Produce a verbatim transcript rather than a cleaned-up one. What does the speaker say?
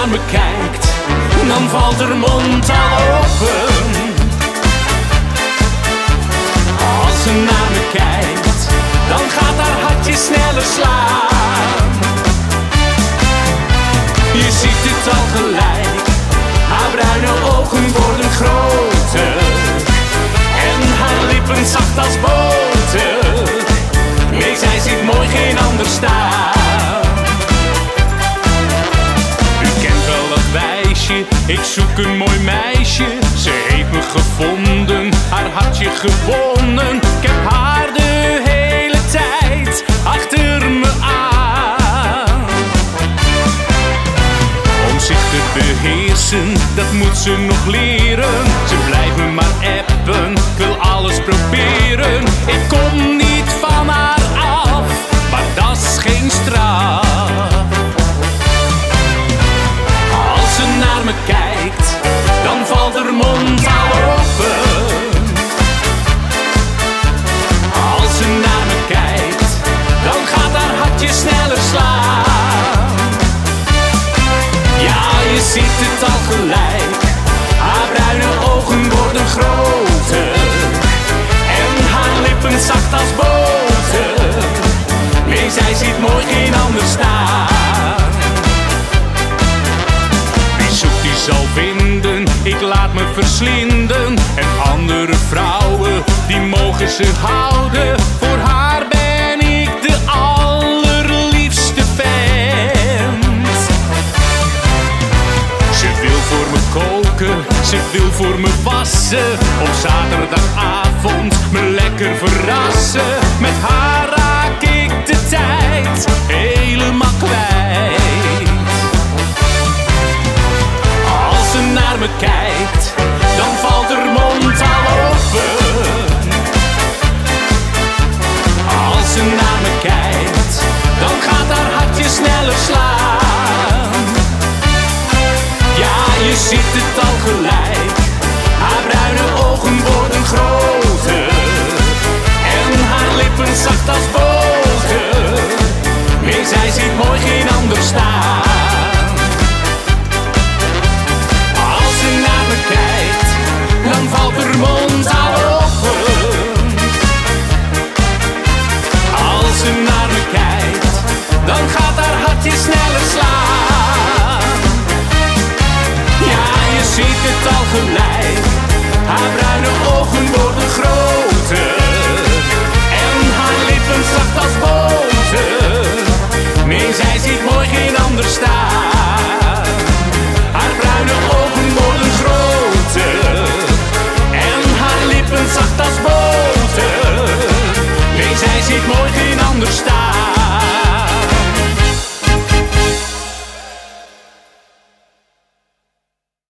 naar me kijkt, dan valt haar mond al open. Als ze naar me kijkt, dan gaat haar hartje sneller slaan. Je ziet het al gelijk, haar bruine ogen worden groter en haar lippen zacht als boter. Nee, zij ziet mooi geen ander staan. U kent wel dat wijsje, ik zoek een mooi meisje. Ze heeft me gevonden, haar hartje gewonnen. Ik heb haar de hele tijd achter me aan. Om zich te beheersen, dat moet ze nog leren. Ze blijft me maar appen, ik wil alles proberen. Ik kom niet van haar af, maar dat is geen straf. Als ze naar me kijkt, dan valt haar mond al open. Als ze naar me kijkt, dan gaat haar hartje sneller slaan. Ja, je ziet het al gelijk, haar bruine ogen worden groter en haar lippen zacht als boter. Nee, zij ziet mooi geen ander staan. Wie zoekt die zal vinden, ik laat me verslinden. En andere vrouwen, die mogen ze houden. Voor haar ben ik de allerliefste vent. Ze wil voor me koken, ze wil voor me wassen. Op zaterdagavond me lekker verrassen. Met haar raak ik de tijd helemaal kwijt. Als ze naar me kijkt, dan valt haar mond al open. Als ze naar me kijkt, dan gaat haar hartje sneller slaan. Ja, je ziet het al gelijk, haar bruine ogen worden groter en haar lippen zacht als boter. Nee, zij ziet mooi geen ander staan. Als ze naar me kijkt, dan valt haar mond al open. Als ze naar me kijkt, dan gaat haar hartje sneller slaan. Ja, je ziet het al gelijk, haar bruine ogen worden